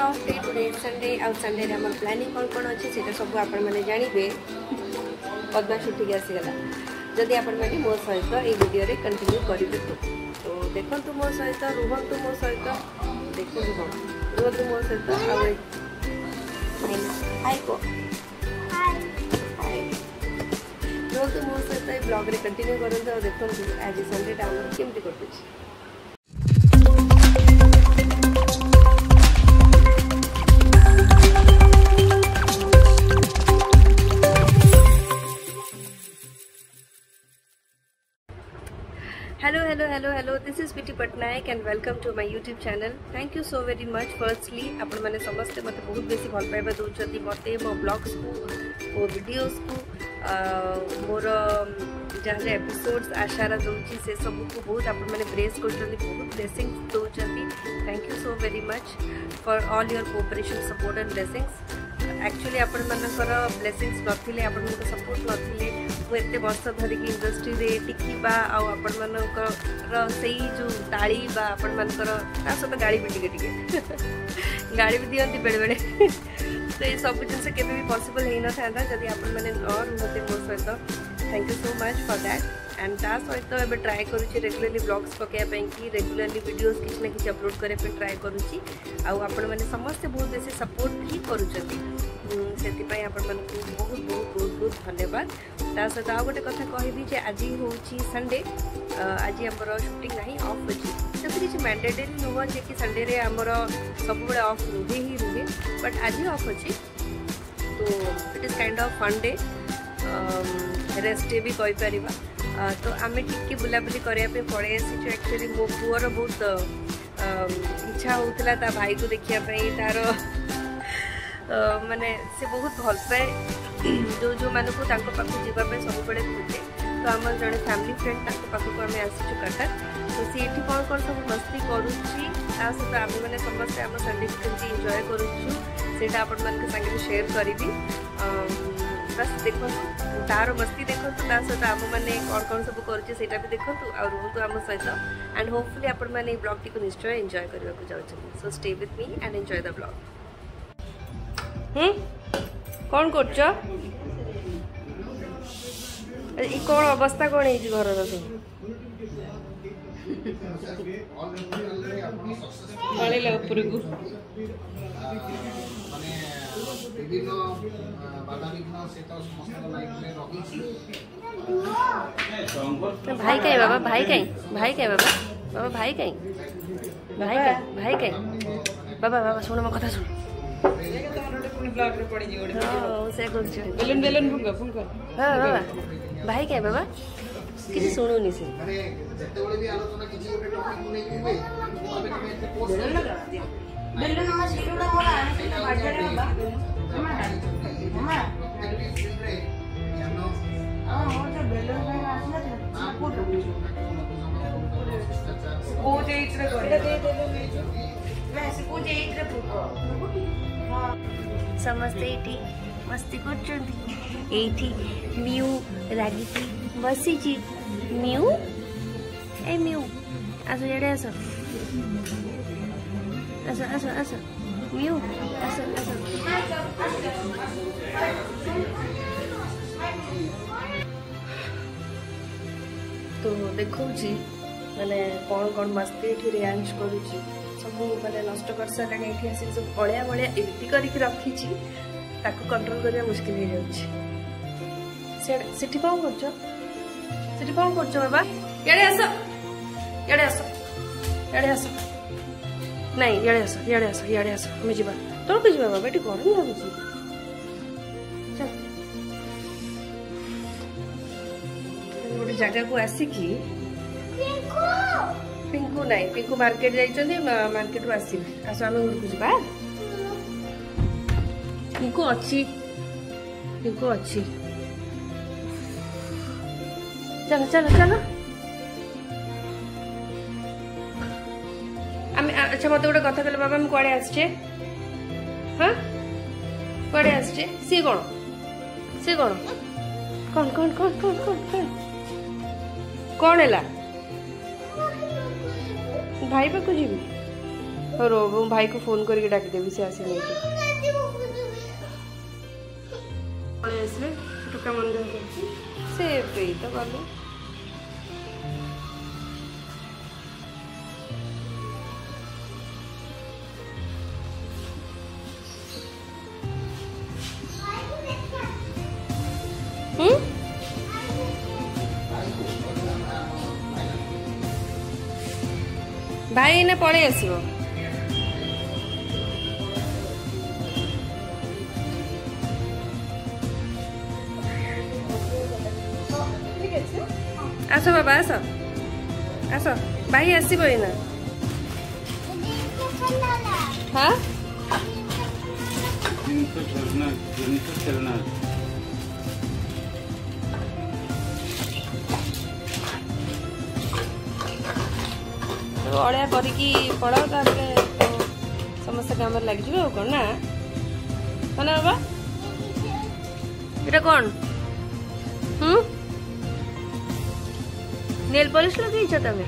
Of day today Sunday आउ Sunday रे हमर प्लानिंग कौन अच्छे से सब आपण मैंने जानवे पद्मा छुट्टी आसीगला जदि आपण मैंने मो सहित ये वीडियो रे कंटिन्यू करेंगे तो देखो मो सहित रुहतु मो सहित देखो रुहतु मो सहित हाय को रुहतु मो सहित ब्लॉग रे कंटिन्यू करते और देखो आज संडे टा केमती करते hello this is Piti Patnaik and welcome to my YouTube channel. Thank you so very much. Firstly आपण माने समस्त मते बहुत बेसी भल पाइबा दोचती मते मो ब्लॉग्स को ओ वीडियोस को मोर जहाँ एपिसोड्स आशारा दोची से सब को बहुत आपण माने प्रेस करछथि बहुत ब्लेसिंग्स दोचती. Thank you so very much for all your cooperation support and blessings. Actually आपण मानकर ब्लेसिंग्स नथिले आपण मानक सपोर्ट नथिले वो एते वर्ष धरिक इंडस्ट्री रे टिकिबा आ आपण मानकर सेही जो ताली बा आपण मानकर ता सब गाड़ी भी टिके गाड़ी भी दियंती बेले बेले तो ये सब जिनसे केबे भी पॉसिबल हे न थांदा जदी आपण माने और मते मो सहित thank you so much for that and ता सहित एबे ट्राई करूची रेगुलरली ब्लॉग्स पके कि रेगुलरली वीडियोस किछ ना किछ अपलोड करे पे ट्राई करूची आ आपण माने समस्त बहुत बेसी सपोर्ट भी करूचती से आपण मानक बहुत बहुत बहुत बहुत धन्यवाद. ता सहित आ गोटे कथा कहबी जे आज होची संडे आज हमर शूटिंग नहीं ऑफ अछि से किछ मैंडेटरी नुह जे कि संडे रे हमर सब बळे ऑफ रुहे ही रुहे बट आज ऑफ अछि तो it is kind of fun day rest day भी कहि परिबा तो आमे टिके बुलाबुली करिया पे पड़े आसी एक्चुअली मो पुअर बहुत इच्छा होतला ता भाई को देखिया पे तार माने से बहुत भल पाए जो जो मानक पाख जावाई सब बड़े खोजे तो आम जड़े फैमिली फ्रेंड पाखक आम आसीचु कटक तो सी कौन कौन सब मस्ती करुच्ची सहित आम मैंने समस्ते आम संडे केमती एंजॉय करुच्छू आपण मान सागे शेयर करी बस देखो तार मस्ती देखो सहित आम मैंने कौन कौन सब करुचे भी देखो और रुहतु आम सहित एंड होपफुली आपण मैंने ब्लॉग टी को निश्चय एंजॉय करने को जाऊँ so stay with me and enjoy the blog. कौन कर कौन अवस्था कौन है घर पड़ेगा ऊपर को भाई कहीं बाबा भाई कहीं भाई कहीं बाबा बाबा भाई कहीं भाई कहीं भाई कहीं बाबा बाबा सुन मो कथा सुन बेलून बेलून फुंका फुंका हाँ बाबा भाई क्या बाबा किसी सुनुनी से समस्ते एठी मस्ती करचंदी एठी म्यू रागिटी बसीची म्यू ए म्यू आसो एडे आसो आसो आसो आसो म्यू आसो आसो तो देखो जी माने कौन कौन मस्ती एठी रियांश करूची सब मैंने नष्ट कर सारे ये सब अलिया बलिया एमती करके रखी कंट्रोल करना मुश्किल हो जाए कौन कर बाबा इे आस इे आस इे आस नहीं इे आस इे आस इे आस हमें जा तौक जा बाबा ये गरम लगुच गोटे जगह को आसिकी पिंकू नहीं पिंकू मार्केट जाइए मार्केट रू आस आस आम घर को जा पिंकू अच्छी पिंकू अच्छी चलो चलो चलो अच्छा मत गोटे कथा कहले बाबा हम कड़े आसचे हाँ कड़े आसचे सी कौन कौन कौन कौन कौन कौन कौन कौन है भाई पाक जी हो रो मु भाई को फोन करके डाक देबी से आसी नहीं पळे आसले टुका मन से पे तो गले भाई ने पळे आसीबो आसो बाबा आसो आसो भाई आसीबो एना हां चलना अड़िया करिकी पड़ाओ तारे समस्त काम लग जाए कौन ना कौन बाबा इटा कौन नेल पॉलिश लगे तमें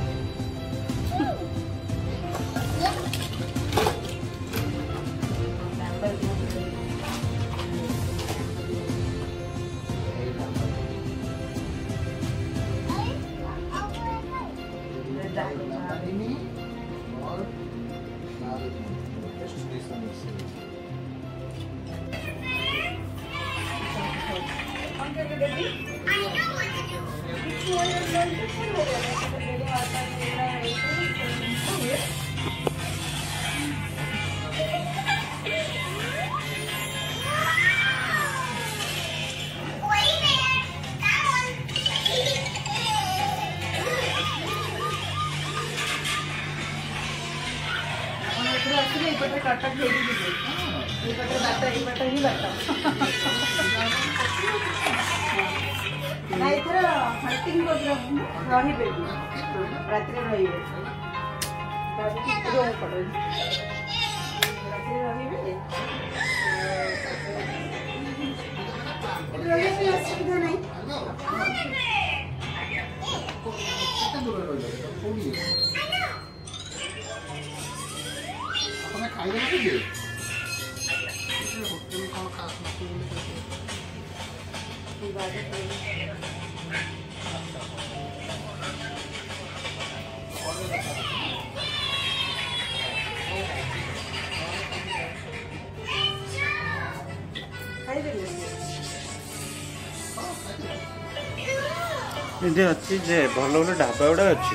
ये अच्छी जे भल भल ढाबा गुड़ा अच्छी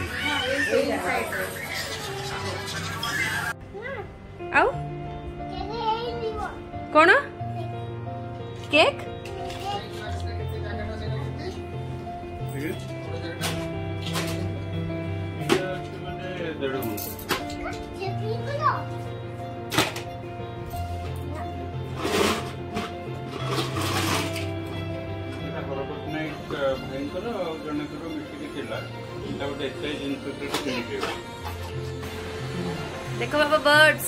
आउ कौन केक देखो बाबा बर्ड्स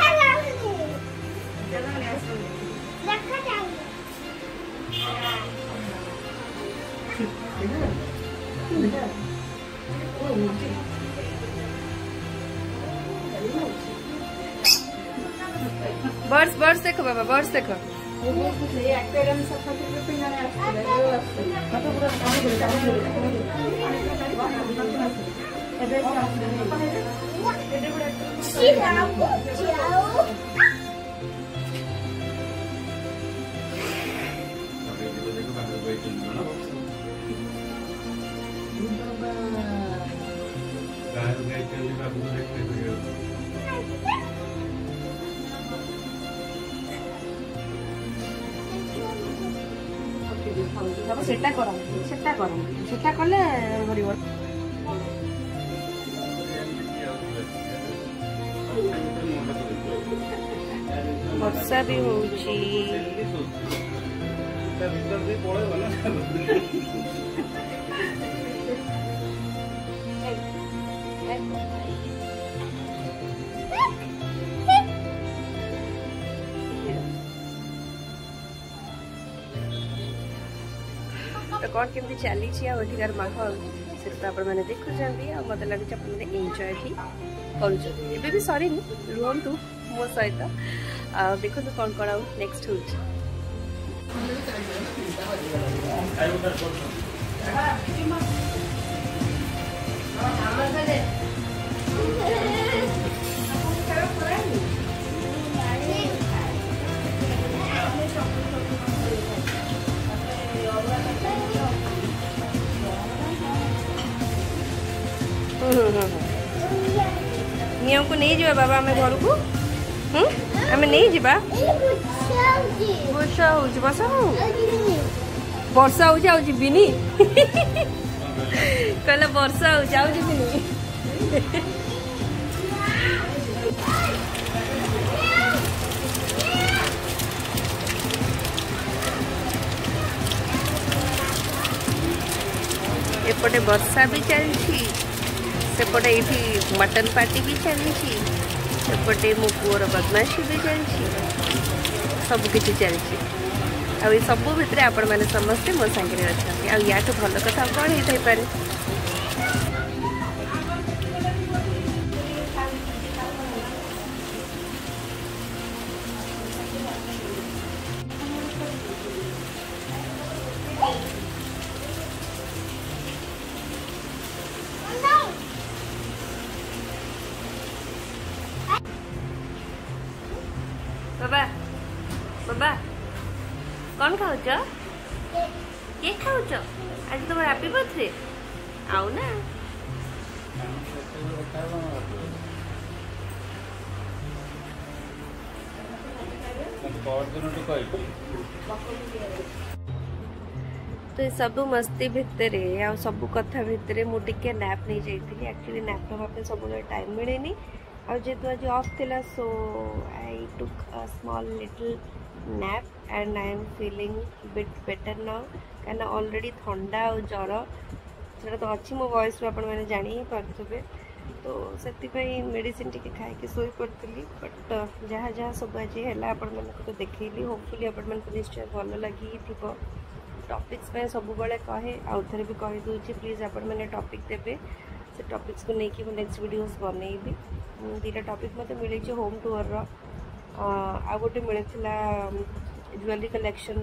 बर्ड्स बर्ड्स देखो बाबा बर्ड्स देखो सेटा कले वर्षा भी होची तो कौन केमती चली एठिकार माहौल से मैंने देखुं मत लगे एंजॉय भी कर भी सरी रुहतु मो सहित देखो कौन कौन आउ नेक्स्ट हो नियम को नहीं जावा बाबा आम घर को आम नहीं जा वर्षा हो वर्षा हो वर्षा हो जीविनी कहला वर्षा हो जीविनी एपटे वर्षा भी चलती सेपटे ये मटन पार्टी भी चलती सेपटे मो पुअर बदमाशी भी चलती सबकि चलती आ सब भितर आपण मैंने समस्ते मो सांगे अच्छा या भल कथा कौन हो पारे बाबा बाबा कौन खाऊ केक खाऊ आज तुम हैप्पी बर्थडे आउ ना तो सब मस्ती भितर आ सब कथा भितर मुझे नैप नहीं जाइए एक्चुअली नैप नापे सब टाइम मिले और जेतु आज ऑफ थिला so I took a small little nap and I am feeling bit better now क्या ऑलरेडी ठंडा और ज्वर से तो अच्छी मो वॉइस रू आपण मैंने जानी ही पारे तो से मेडिसिन टी खाई शोई पड़ी बट जहाँ जहाँ सब आज है आपण मैंने तो देखली होपफुली आपण मैंने निश्चय भल लगी थी टॉपिक्स में सब बड़े कहे आउ थे भी कहीदे प्लीज आपण मैंने टॉपिक देवे से टॉपिक्स को लेकिन मुझे नेक्स्ट वीडियोस बनईबी दीटा टॉपिक मत मिले होम टूर आ गोटे मिलता ज्वेलरी कलेक्शन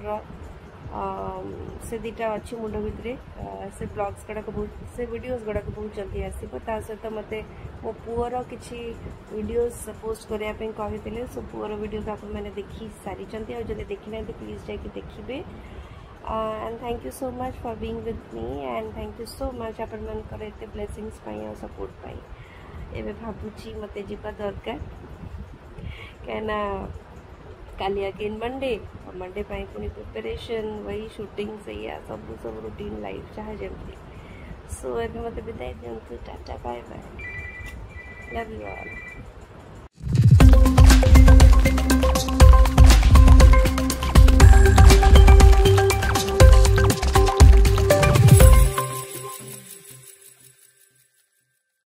से दीटा अच्छी मुंड भितर से ब्लॉग्स गुड़ाक बहुत से वीडियोस गुड़ाक बहुत जल्दी आसो सहित मत मो पुअर किसी वीडियोस पोस्ट करने कही सो पुअर वीडियो तो आपने देखी सारी और जब देखी ना प्लीज जाकि देखिए and thank you so much for being with me and thank you so much आपण मानकर एते ब्लेसिंग्स और सपोर्ट पाई एबे भाबुची मते जीवा दरकार कहना काली अगेन मंडे और मंडे पाई पुनी प्रिपरेशन वही शूटिंग से या सब सब रूटीन लाइफ चाहे जमती सो एबे मते विदाई दियंतु tata bye bye love you all.